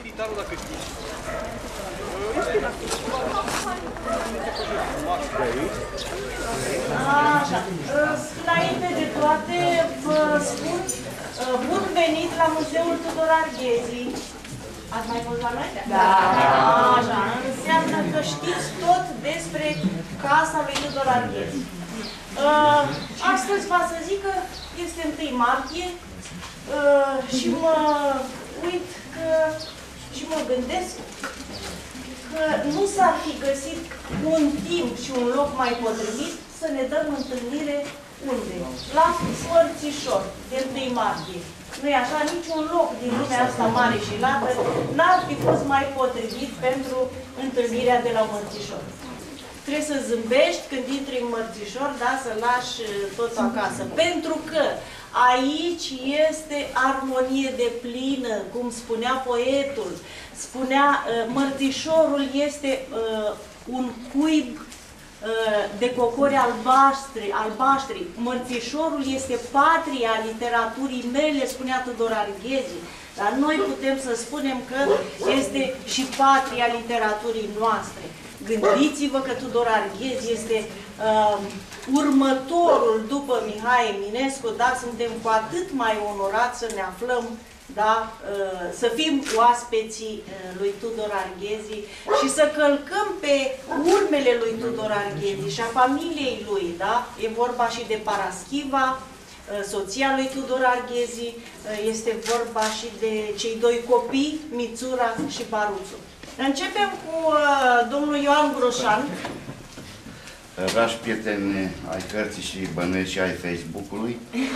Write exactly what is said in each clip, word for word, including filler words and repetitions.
chitară dacă știi. Așa. Înainte de toate, vă spun bun venit la Muzeul Tudor Arghezi. Ați mai fost la noi? Da. Așa. Înseamnă că știți tot despre casa lui Tudor Arghezi. Astăzi va să zic că este întâi martie și mă uit că și mă gândesc că nu s-ar fi găsit un timp și un loc mai potrivit să ne dăm întâlnire unde? La Mărțișor, de întâi martie. Nu-i așa? Niciun loc din lumea asta mare și lată n-ar fi fost mai potrivit pentru întâlnirea de la Mărțișor. Trebuie să zâmbești când intri în Mărțișor, da? Să lași totul acasă. Pentru că aici este armonie deplină, cum spunea poetul. Spunea, Mărțișorul este uh, un cuib uh, de cocori albaștri, albaștri. Mărțișorul este patria literaturii mele, spunea Tudor Arghezi. Dar noi putem să spunem că este și patria literaturii noastre. Gândiți-vă că Tudor Arghezi este uh, următorul după Mihai Eminescu, dar suntem cu atât mai onorați să ne aflăm, da, uh, să fim oaspeții uh, lui Tudor Arghezi și să călcăm pe urmele lui Tudor Arghezi și a familiei lui, da? E vorba și de Paraschiva, uh, soția lui Tudor Arghezi, uh, este vorba și de cei doi copii, Mițura și Baruțu. Începem cu uh, domnul Ioan Groșan. Dragi prieteni ai cărții și bănuiesc și ai Facebook-ului,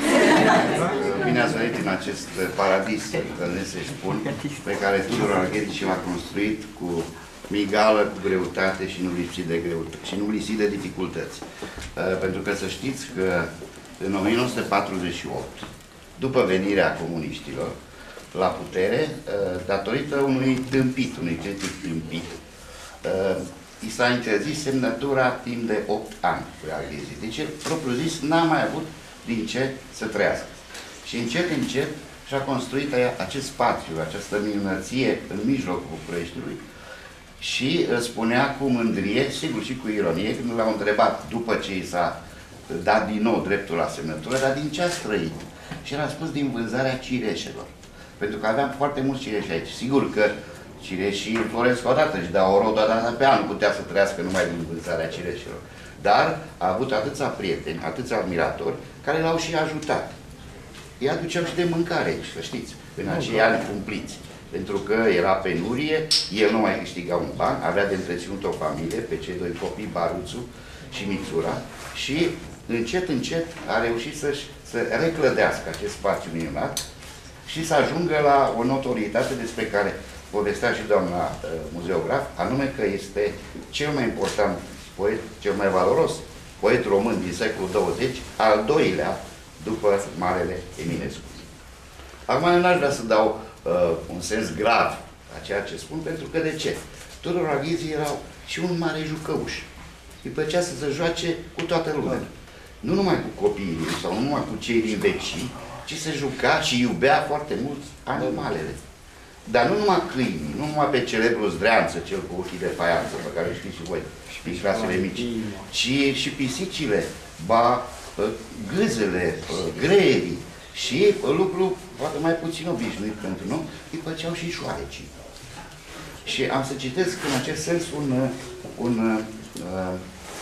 bine ați venit în acest paradis, să spun, pe care Tudor Arghezi și l-a construit cu migală, cu greutate și nu lipsit de greutate și nu lipsit de dificultăți. Pentru că să știți că în o mie nouă sute patruzeci și opt, după venirea comuniștilor la putere, datorită unui tâmpit, unui critic tâmpit, i s-a interzis semnătura timp de opt ani cu Arghezi. Deci, el, propriu zis, n-a mai avut din ce să trăiască. Și încet, încet și-a construit acest spațiu, această minunăție în mijlocul Bucureștiului și spunea cu mândrie, sigur și cu ironie, când l-au întrebat după ce i s-a dat din nou dreptul la semnătură, dar din ce a trăit? Și el a spus din vânzarea cireșelor. Pentru că aveam foarte mulți cireși aici. Sigur că cireșii floresc o dată și dau o rodă dată pe an, nu putea să trăiască numai din vânzarea cireșilor. Dar a avut atâția prieteni, atâția admiratori, care l-au și ajutat. Îi aduceau și de mâncare aici, să știți, în acei ani cumpliți. Pentru că era penurie, el nu mai câștiga un ban, avea de întreținut o familie, pe cei doi copii, Baruțu și Mițura, și încet, încet a reușit să-și să reclădească acest spațiu minunat și să ajungă la o notorietate despre care povestea și doamna uh, muzeograf, anume că este cel mai important poet, cel mai valoros poet român din secolul douăzeci, al doilea după Marele Eminescu. Acum n-aș vrea să dau uh, un sens grav a ceea ce spun, pentru că de ce? Tudor Arghezi era și un mare jucăuș. Îi plăcea să se joace cu toată lumea. Nu numai cu copiii sau nu numai cu cei din vecini, ci se juca și iubea foarte mult animalele. Dar nu numai câinii, nu numai pe celebrul Zdreanță, cel cu ochii de faianță, pe care știți și voi, din clasele mici, ci și pisicile, ba gâzele, greierii și lucru poate mai puțin obișnuit pentru noi, îi plăceau și șoarecii. Și am să citesc în acest sens un, un, uh,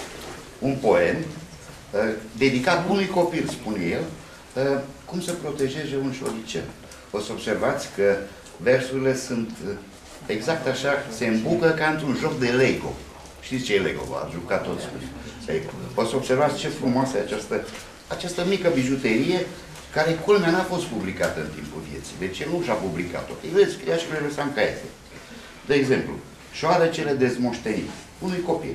un poem uh, dedicat unui copil, spune el, uh, cum să protejeze un șoricel. O să observați că versurile sunt exact așa, se îmbucă ca într-un joc de Lego. Știți ce e Lego? V-ați jucat toți Lego. O să observați ce frumoasă e această, această mică bijuterie, care, culmea, n-a fost publicată în timpul vieții. Deci el nu și-a publicat-o. El scria și le lăsa în caiete. De exemplu, șoarecele dezmoștenit unui copil.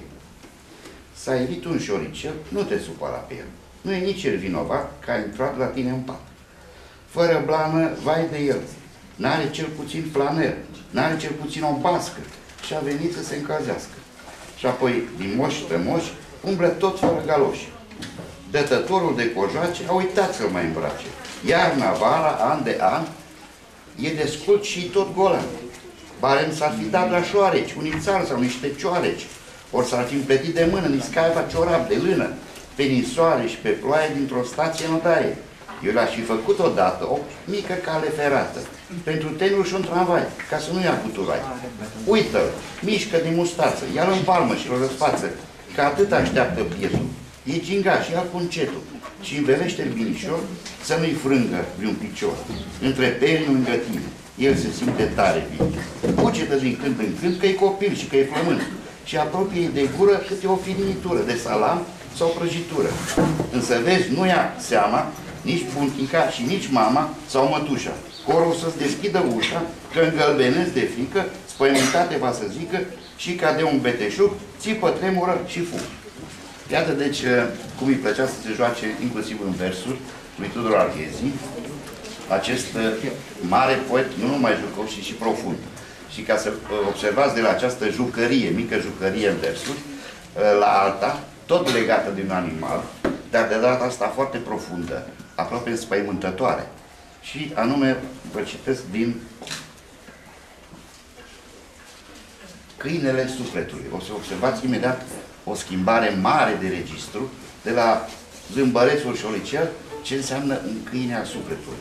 S-a evit un șoricel, nu te supăra pe el. Nu e nici el vinovat că a intrat la tine în pat. Fără blană, vai de el. N-are cel puțin flaner, n-are cel puțin o bască și a venit să se încălzească. Și apoi, din moși strămoși, umblă tot fără galoși. Dătătorul de cojoace a uitat să-l mai îmbrace. Iarna, vara, an de an, e descult și tot golan. barem s-ar fi dat la șoareci, unițar sau niște cioareci, ori s-ar fi împletit de mână, niscaiva ciorap de lână, pe ninsoare și pe ploaie dintr-o stație în odaie. Eu le-aș fi făcut odată o mică cale ferată, pentru trenul și un tramvai, ca să nu ia cuturai. Uită-l, mișcă din mustață, ia-l în palmă și-l răsfață, că atât așteaptă piesul. E gingaș, ia-l cu încetul și învelește-l binișor să nu-i frângă vreun picior. Între perini lângă tine, el se simte tare bine. Cugetă din când în când că e copil și că e flământ și apropie de gură câte o firinitură de salam sau prăjitură. Însă vezi, nu ia seama nici buntica și nici mama sau mătușa. Corul să-ți deschidă ușa, că îngălbenesc de frică, spăimântate va să zică, și ca de un beteșug, țipă, tremură și fug. Iată deci cum îi plăcea să se joace, inclusiv în versuri, lui Tudor Arghezi, acest mare poet, nu numai jucăuș, ci și profund. Și ca să observați de la această jucărie, mică jucărie în versuri, la alta, tot legată de un animal, dar de data asta foarte profundă, aproape înspăimântătoare. Și anume, vă citesc din Câinele sufletului. O să observați imediat o schimbare mare de registru, de la zâmbărețul șolicel, ce înseamnă un câine al sufletului.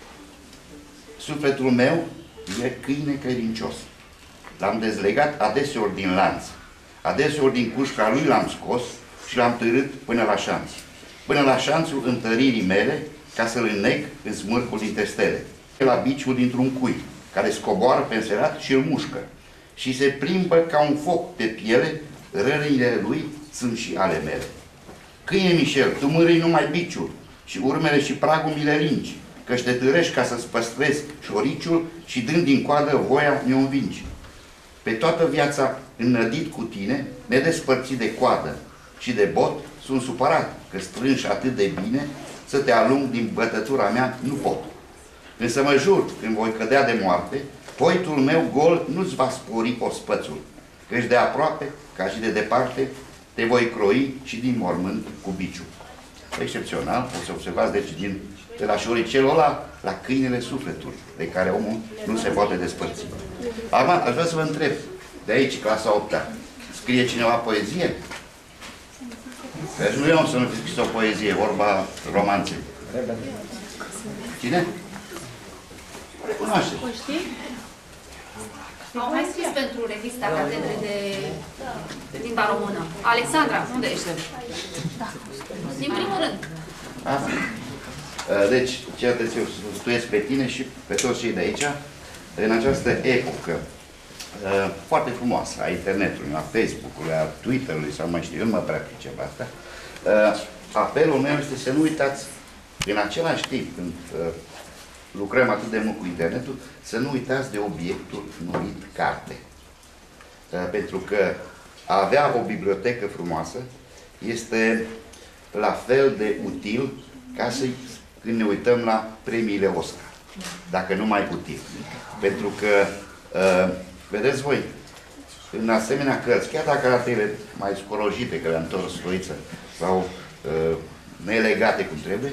Sufletul meu e câine credincios. L-am dezlegat adeseori din lanț. Adeseori din cușca lui l-am scos și l-am târât până la șanț. Până la șanțul întăririi mele, ca să-l înnec în smârcul dintre stele. La biciul dintr-un cui, care scoboară pe înserat și îl mușcă. Și se plimbă ca un foc pe piele, rănile lui sunt și ale mele. Câine Michel, tu mârâi numai biciul și urmele și pragul mi le lingi, că-și te târești ca să-ți păstrezi șoriciul și dând din coadă voia ne învingi. Pe toată viața înnădit cu tine, nedespărțit de coadă și de bot, sunt supărat că strânși atât de bine să te alung din bătătura mea nu pot. Însă mă jur, când voi cădea de moarte, poitul meu gol nu-ți va spori ospățul, căci de aproape, ca și de departe, te voi croi și din mormânt cu biciul. Excepțional, o să observați, deci, din, de la șoricelul ăla la câinele sufletului, de care omul nu se poate despărți. Acum, aș vrea să vă întreb, de aici, clasa a opta, scrie cineva poezie? Deci nu eu să nu fi scris o poezie, vorba romanței. Cine? Cunoaște. O știi? Au mai scris pentru revista Catedre de limba română. Alexandra, unde ești? Din primul rând. Asta. Deci, ce atenție, studiez pe tine și pe toți cei de aici, în această epocă foarte frumoasă a internetului, a Facebook-ului, a Twitter-ului, sau mai știu, eu nu mă prea pricep asta. Apelul meu este să nu uitați, în același timp, când lucrăm atât de mult cu internetul, să nu uitați de obiectul numit carte. Pentru că a avea o bibliotecă frumoasă este la fel de util ca să, când ne uităm la premiile Oscar, dacă nu mai util. Pentru că, vedeți voi, în asemenea cărți, chiar dacă arată ele mai scorojite, că le-am întors stoiță, sau nelegate cum trebuie,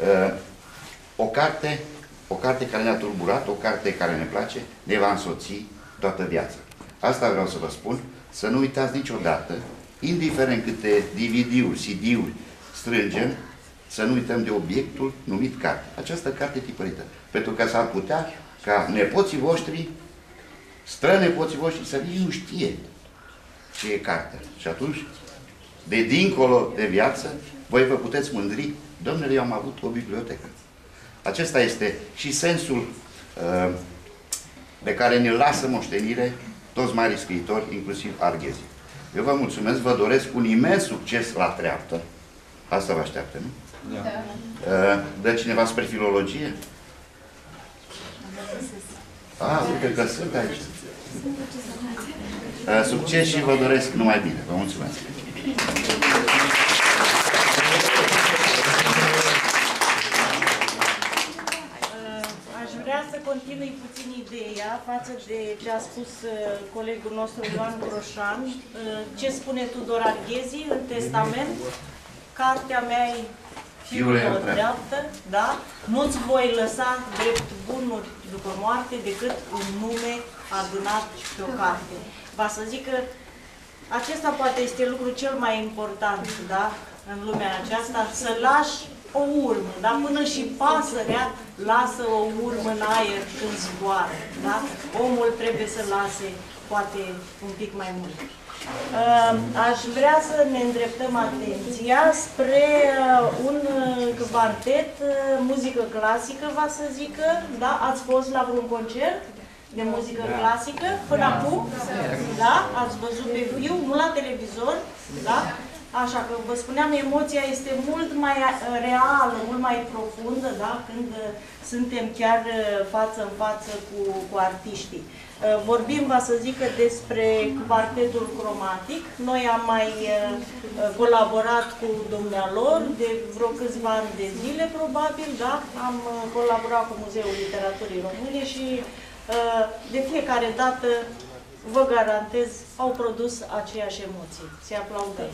o carte O carte care ne-a turburat, o carte care ne place, ne va însoți toată viața. Asta vreau să vă spun, să nu uitați niciodată, indiferent câte D V D-uri, C D-uri strângem, să nu uităm de obiectul numit carte. Această carte tipărită. Pentru că s-ar putea ca nepoții voștri, strănepoții voștri, să nici nu știe ce e cartea. Și atunci, de dincolo de viață, voi vă puteți mândri, domnule, eu am avut o bibliotecă. Acesta este și sensul uh, pe care ne-l lasă moștenire toți mari scriitori, inclusiv Arghezi. Eu vă mulțumesc, vă doresc un imens succes la treaptă. Asta vă așteaptă, nu? Da. Uh, dă cineva spre filologie? Ah, uite că sunt aici. Uh, succes și vă doresc numai bine. Vă mulțumesc. Vreau să continui puțin ideea față de ce a spus colegul nostru Ioan Groșan. Ce spune Tudor Arghezi în testament? Cartea mea e fiul o dreaptă, da? Nu-ți voi lăsa drept bunuri după moarte decât un nume adunat pe o carte. Va să zic că acesta poate este lucrul cel mai important, da? În lumea aceasta, să lași o urmă, da? Până și pasărea lasă o urmă în aer când zboară, da? Omul trebuie să lase poate un pic mai mult. Aș vrea să ne îndreptăm atenția spre un quartet, muzică clasică, va să zică, da? Ați fost la vreun concert de muzică clasică până acum? Da? Ați văzut pe viu, nu la televizor, da? Așa că vă spuneam, emoția este mult mai reală, mult mai profundă, da? Când suntem chiar față în față cu, cu artiștii. Vorbim, va să zică, despre quartetul cromatic. Noi am mai colaborat cu dumnealor de vreo câțiva ani de zile, probabil, da? Am colaborat cu Muzeul Literaturii Române și de fiecare dată, vă garantez, au produs aceeași emoție. Se aplaudăm.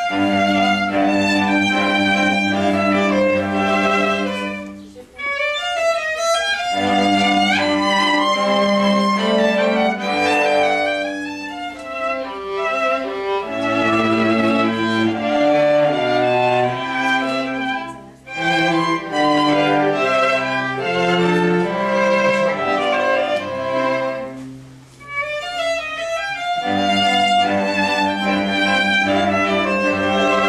Thank you.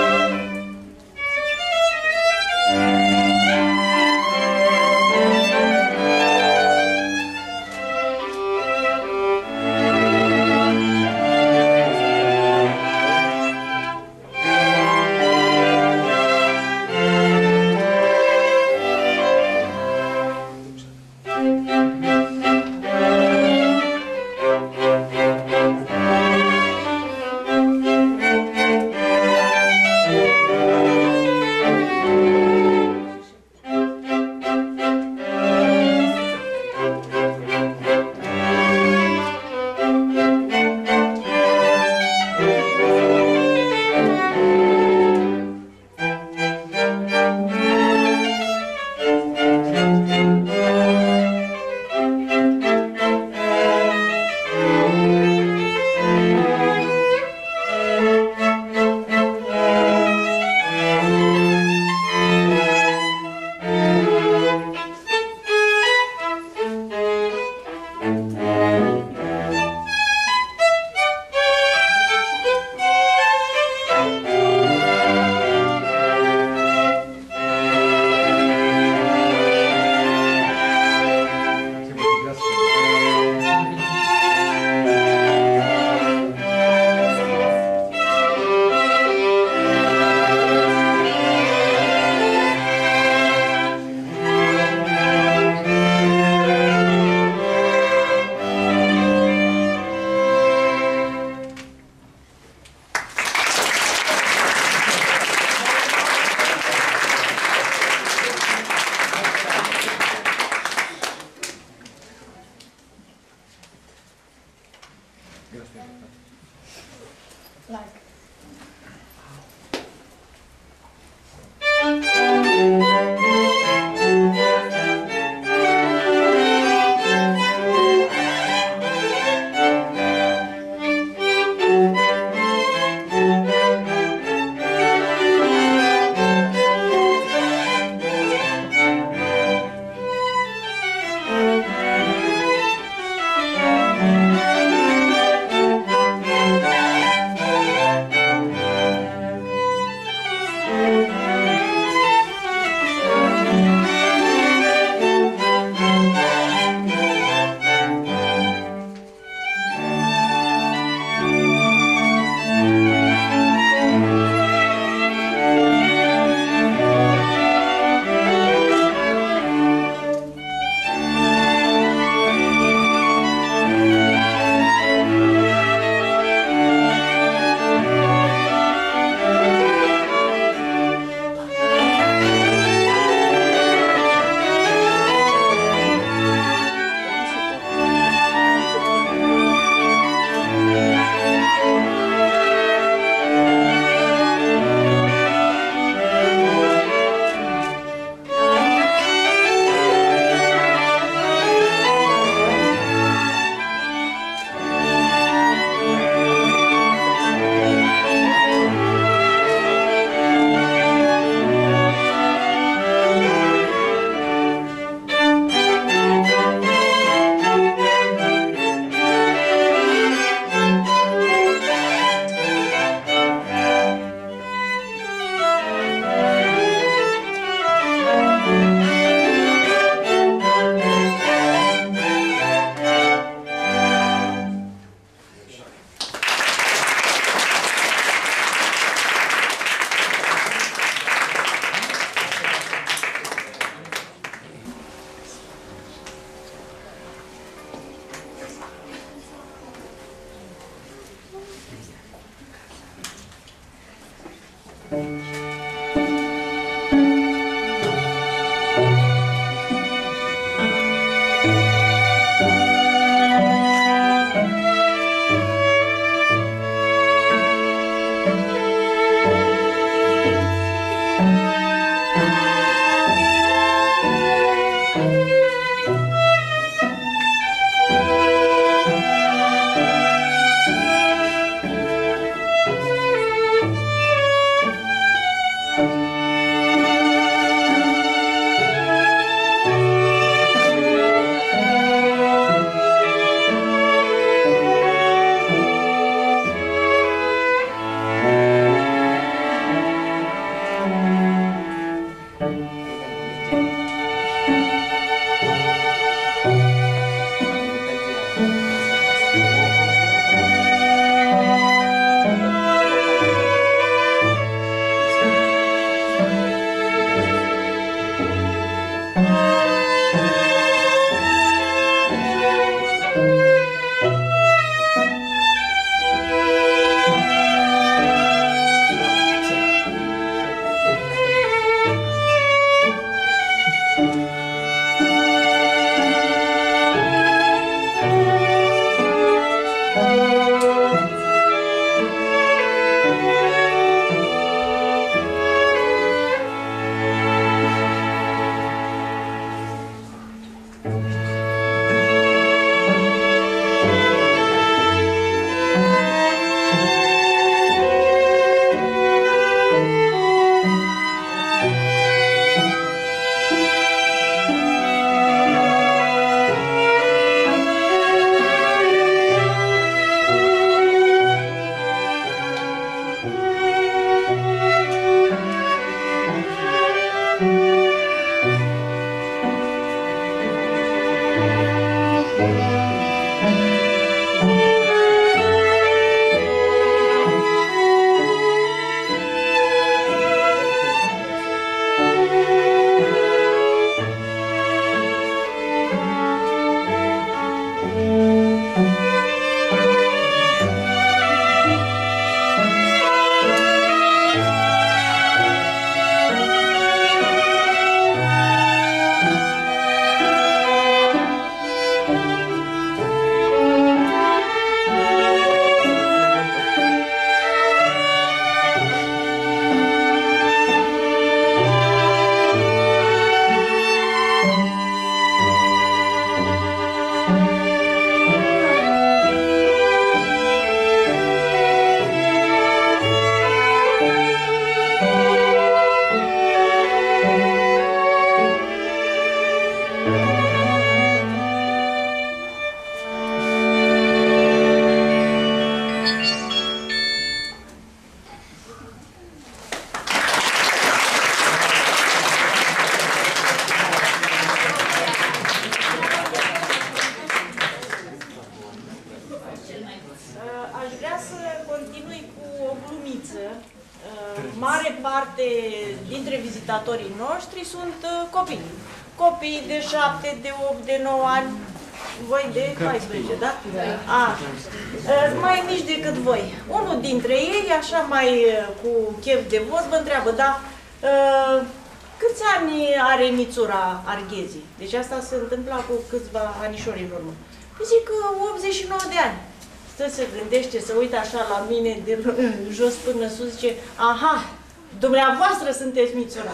mare parte dintre vizitatorii noștri sunt uh, copii. Copii de șapte, de opt, de nouă ani, voi de paisprezece, da? A, mai mici decât voi. Unul dintre ei, așa mai cu chef de vorbă, întreabă, da, câți ani are Mițura Arghezi? Deci asta se întâmpla cu câțiva anișori în urmă. Zic că optzeci și nouă de ani. Stă, se gândește, se uită așa la mine, de jos până sus, zice, aha, dumneavoastră sunteți Mițura.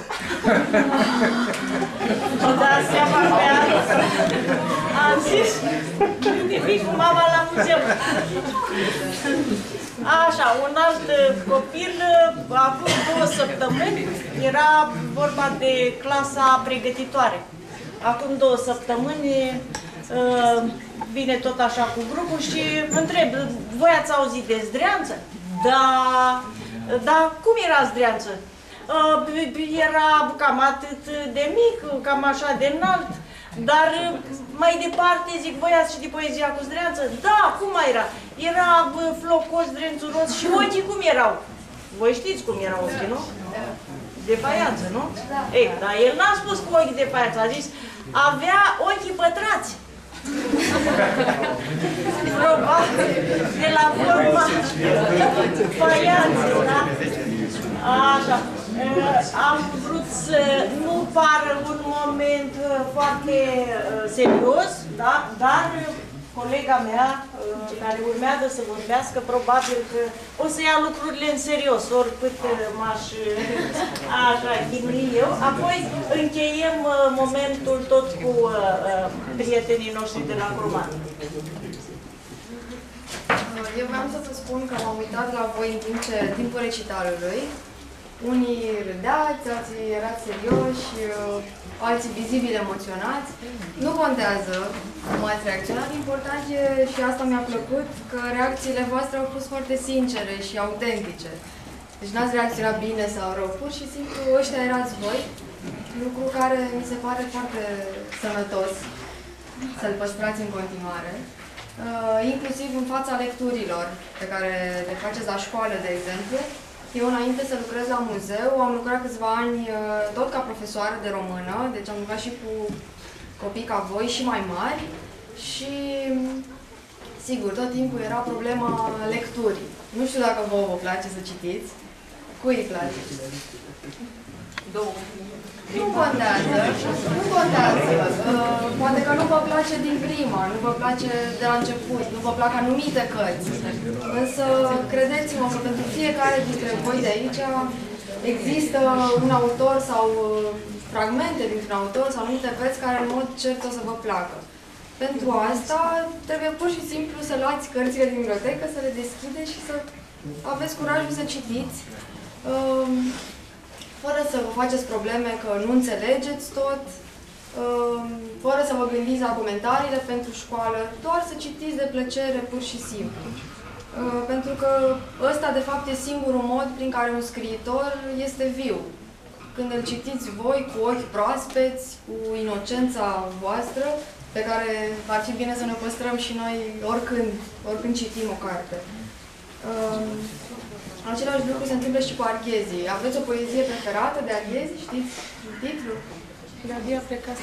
Și dați seama pe asta. Am zis, uite, vii cu mama la muzeu. Așa, un alt copil, acum două săptămâni, era vorba de clasa pregătitoare. Acum două săptămâni vine tot așa cu grupul și întreb, voi ați auzit de Zdreanță? Da, dar cum era Zdreanță? Era cam atât de mic, cam așa de înalt, dar mai departe, zic, voi ați citit poezia cu Zdreanță? Da, cum mai era? Era flocos, drențuros și ochii cum erau? Voi știți cum erau ochii, nu? De faianță, nu? Ei, dar el n-a spus cu ochii de faianță, a zis, avea ochii pătrați. Probabil, de la forma faianței, da? Așa. Am vrut să nu pară un moment foarte serios, da? Dar colega mea, care urmează să vorbească, probabil că o să ia lucrurile în serios, oricât m-aș așa chinui eu. Apoi încheiem momentul tot cu prietenii noștri de la Croman. Eu vreau să vă spun că m-am uitat la voi în timp ce, timpul recitalului. Unii râdeați, alții erați serioși, alții vizibil emoționați. Nu contează cum ați reacționat, important e, și asta mi-a plăcut, că reacțiile voastre au fost foarte sincere și autentice. Deci n-ați reacționat bine sau rău, pur și simplu ăștia erați voi, lucru care mi se pare foarte sănătos să-l păstrați în continuare. Uh, inclusiv în fața lecturilor pe care le faceți la școală, de exemplu. Eu, înainte să lucrez la muzeu, am lucrat câțiva ani tot ca profesoară de română, deci am lucrat și cu copii ca voi și mai mari și, sigur, tot timpul era problema lecturii. Nu știu dacă vouă vă place să citiți. Cui îi place? Două. Nu contează, nu contează. Uh, poate că nu vă place din prima, nu vă place de la început, nu vă plac anumite cărți. Însă, credeți-mă că pentru fiecare dintre voi de aici există un autor sau fragmente dintr-un autor sau anumite cărți care în mod cert o să vă placă. Pentru asta trebuie pur și simplu să luați cărțile din bibliotecă, să le deschideți și să aveți curajul să citiți. Uh, fără să vă faceți probleme că nu înțelegeți tot, fără să vă gândiți la comentariile pentru școală, doar să citiți de plăcere, pur și simplu. Pentru că ăsta, de fapt, e singurul mod prin care un scriitor este viu. Când îl citiți voi cu ochi proaspeți, cu inocența voastră, pe care ar fi bine să ne păstrăm și noi oricând, oricând citim o carte. Același lucru se întâmplă și cu Arghezi. Aveți o poezie preferată de Arghezi? Știți titlul? De-abia plecați.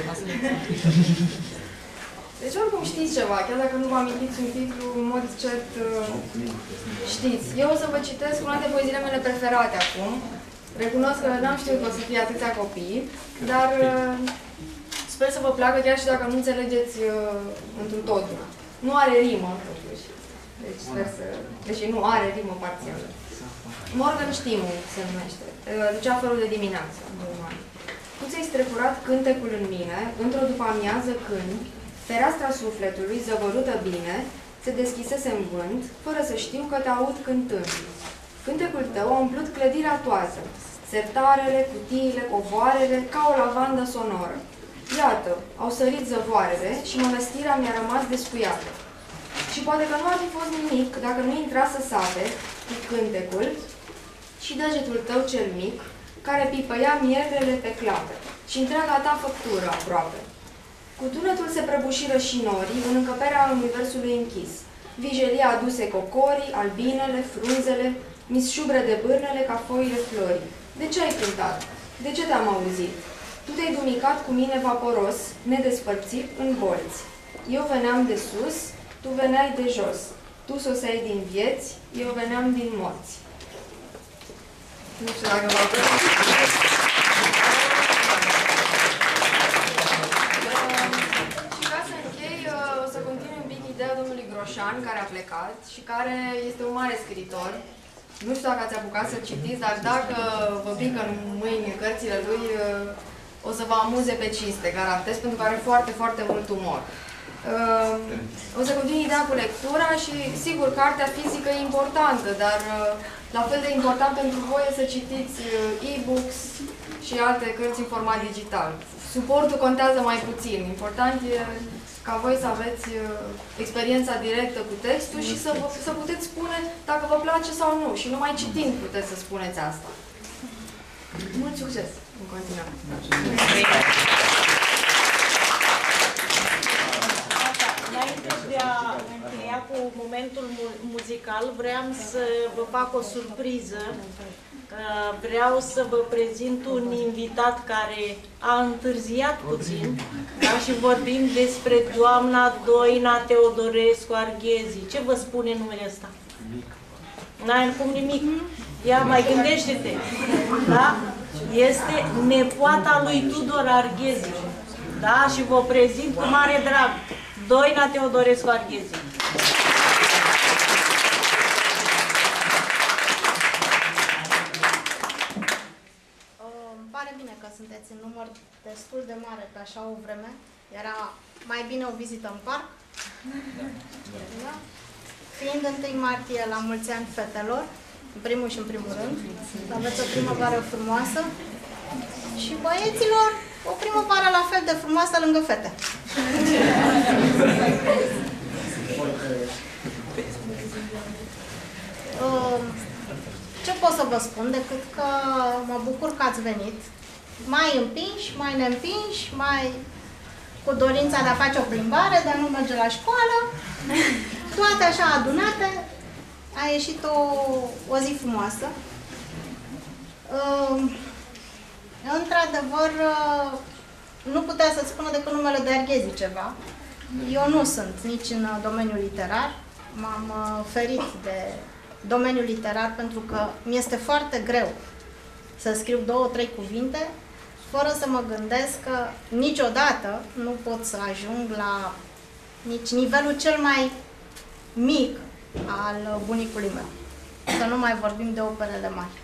Deci oricum știți ceva, chiar dacă nu vă amintiți un titlu, în mod cert știți. Eu o să vă citesc una dintre poeziile mele preferate acum. Recunosc că n-am știut că o să fie atâția copii, dar sper să vă placă chiar și dacă nu înțelegeți întru totul. Nu are rimă, totuși. Deci sper să... Deși nu are rimă parțială. Morgenstimmung se numește. Luceafărul de dimineață, în germană. Tu ți-ai strecurat cântecul în mine, într-o după-amiază când, fereastra sufletului, zăvărută bine, se deschisese în vânt, fără să știu că te aud cântând. Cântecul tău a umplut clădirea toată, sertarele, cutiile, covoarele, ca o lavandă sonoră. Iată, au sărit zăvoarele și mănăstirea mi-a rămas descuiată. Și poate că nu ar fi fost nimic dacă nu intra să sape cu cântecul și degetul tău cel mic, care pipăia mierele pe clape și întreaga ta făptură aproape. Cu tunetul se prăbușiră și norii în încăperea universului închis. Vijelia aduse cocorii, albinele, frunzele, mi-s șubră de bârnele ca foile florii. De ce ai cântat? De ce te-am auzit? Tu te-ai dumicat cu mine vaporos, nedespărțit în bolți. Eu veneam de sus, tu veneai de jos. Tu soseai din vieți, eu veneam din morți. Nu știu dacă v-au plăcut. Și ca să închei, o să continui un pic ideea domnului Groșan, care a plecat și care este un mare scriitor. Nu știu dacă ați apucat să citiți, dar dacă vă pică în mâini cărțile lui, o să vă amuze pe cinste, garantez, pentru că are foarte, foarte mult umor. O să continui ideea cu lectura și, sigur, cartea fizică e importantă, dar la fel de important pentru voi e să citiți e-books și alte cărți în format digital. Suportul contează mai puțin. Important e ca voi să aveți experiența directă cu textul și să, vă, să puteți spune dacă vă place sau nu. Și numai citind puteți să spuneți asta. Mult succes în continuare! Înainte de a încheia cu momentul mu muzical, vreau să vă fac o surpriză. Vreau să vă prezint un invitat care a întârziat puțin, da? Și vorbim despre doamna Doina Teodorescu Arghezi. Ce vă spune numele ăsta? N-ai cum nimic. Ia, mai gândește-te. Da? Este nepoata lui Tudor Arghezi. Da? Și vă prezint cu mare drag Doina Teodorescu Arghezi. Îmi pare bine că sunteți în număr destul de mare pe așa o vreme. Era mai bine o vizită în parc. Da? Fiind întâi martie la mulți ani fetelor, în primul și în primul rând, să aveți o primăvară frumoasă și băieților o primăvară la fel de frumoasă lângă fete. Ce pot să vă spun decât că mă bucur că ați venit, mai împinși, mai neîmpinși, mai cu dorința de a face o plimbare, de a nu merge la școală, toate așa adunate, a ieșit o, o zi frumoasă. Într-adevăr, nu putea să spună decât numele de Arghezi ceva. Eu nu sunt nici în domeniul literar, m-am ferit de domeniul literar pentru că mi-este foarte greu să scriu două, trei cuvinte fără să mă gândesc că niciodată nu pot să ajung la nici nivelul cel mai mic al bunicului meu. Să nu mai vorbim de operele mari.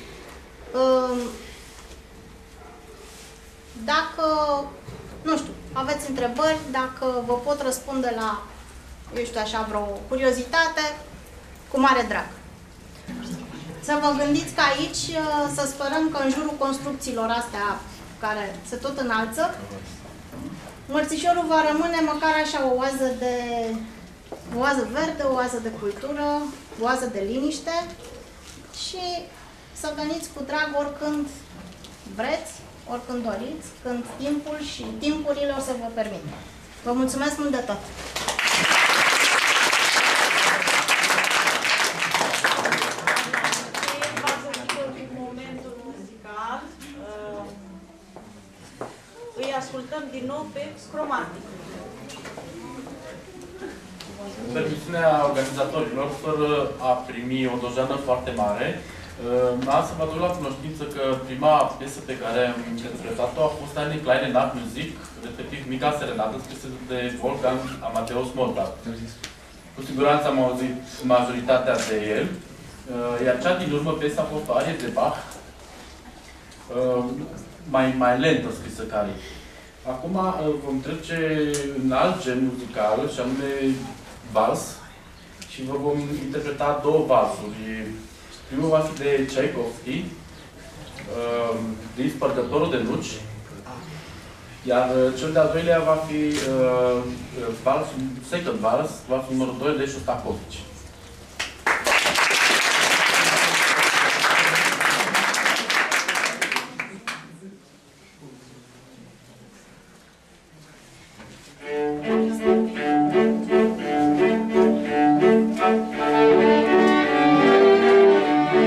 Dacă, nu știu, aveți întrebări, dacă vă pot răspunde la, eu știu așa, vreo curiozitate, cu mare drag. Să vă gândiți că aici, să sperăm că în jurul construcțiilor astea care se tot înalță, Mărțișorul va rămâne măcar așa o oază de o oază verde, o oază de cultură, o oază de liniște și să veniți cu drag oricând vreți, oricând doriți, când timpul și timpurile o să vă permită. Vă mulțumesc mult de tot! Îi ascultăm din nou pe Scromatic. Permisiunea organizatorilor, fără a primi o dojană foarte mare, am să vă aduc la cunoștință că prima piesă pe care am interpretat-o a fost Eine kleine Nachtmusik, respectiv Mica Serenadă, scrisă de Wolfgang Amadeus Mozart. Cu siguranță am auzit majoritatea de el, iar cea din urmă piesa a fost o arie de Bach, mai, mai lentă scrisă care. Acum vom trece în alt gen muzical, și anume vals, și vă vom interpreta două valsuri. Primul va fi de Tchaikovsky, uh, din Spărgătorul de nuci, iar cel de-al doilea va fi uh, vals, second vals, va fi numărul doi de Shostakovich. Thank you.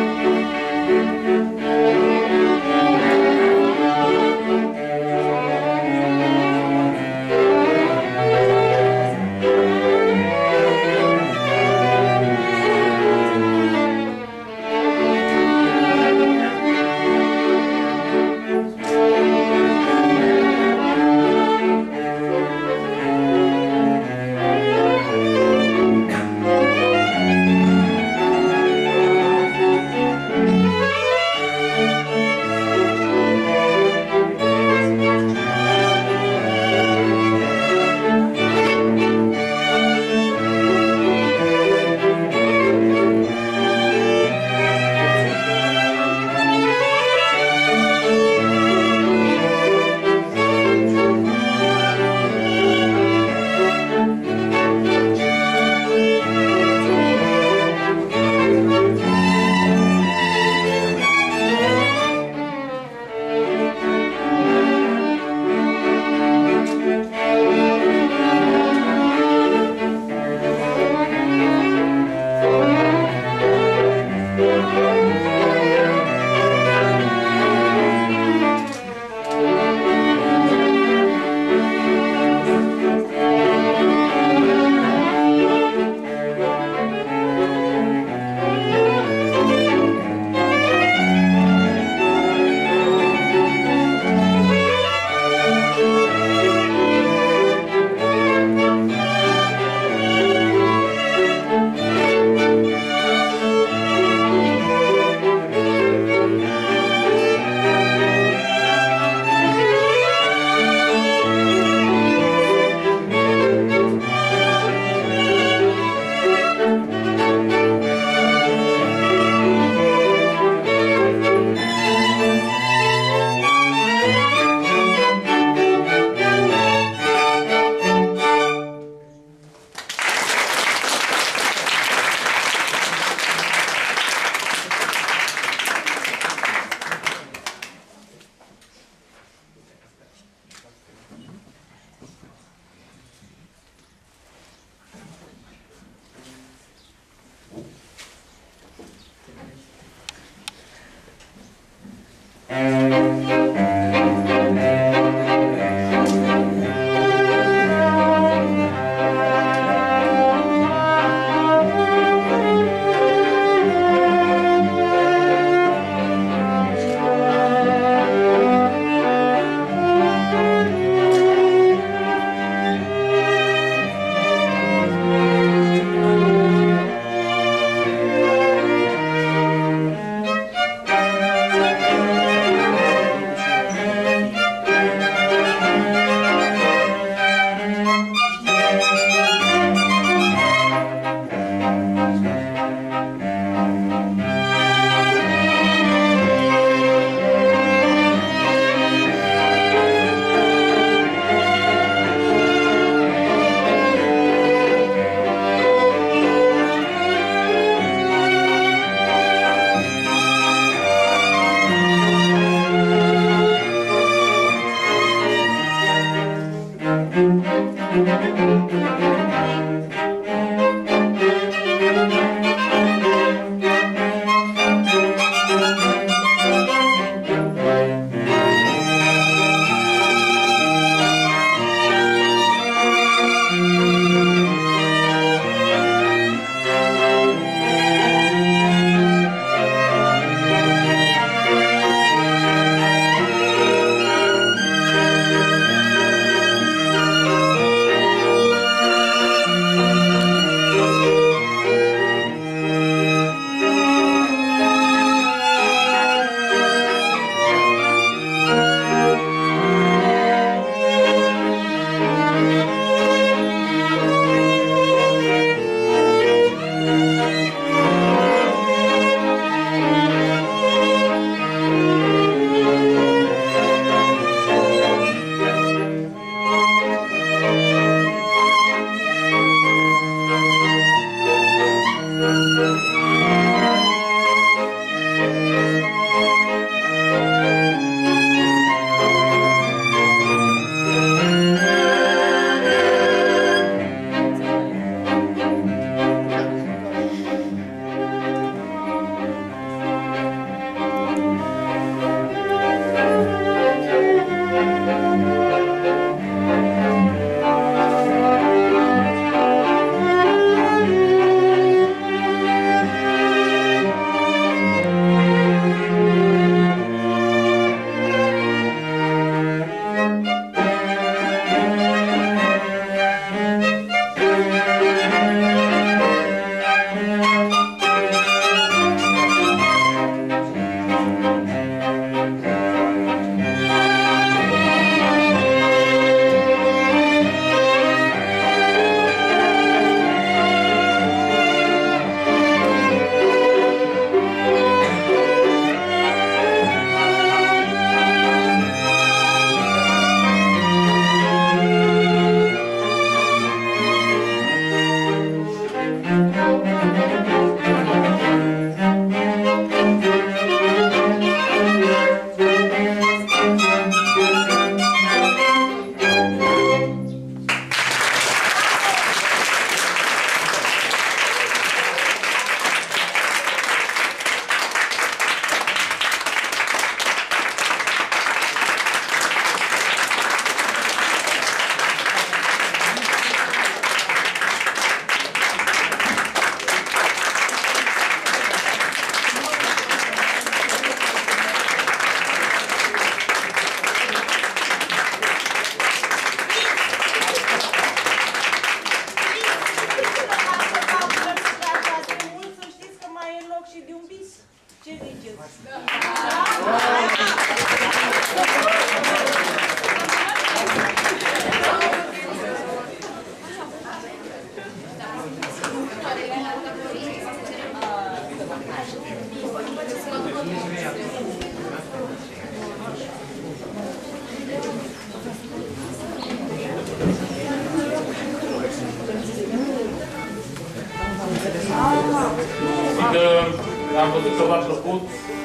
Am văzut că v-a plăcut.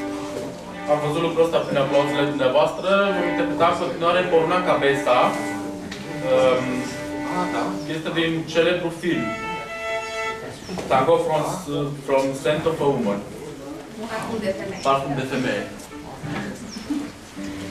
Am văzut lucrul ăsta prin aplauzele dumneavoastră. Vom interpreta în continuare Poruna Cabeza. Este din celebru film Tango from, from Scent of a Woman. Parfum de femeie. Parfum de femeie.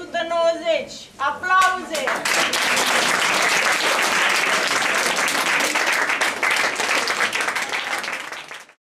sută nouăzeci. Aplauze!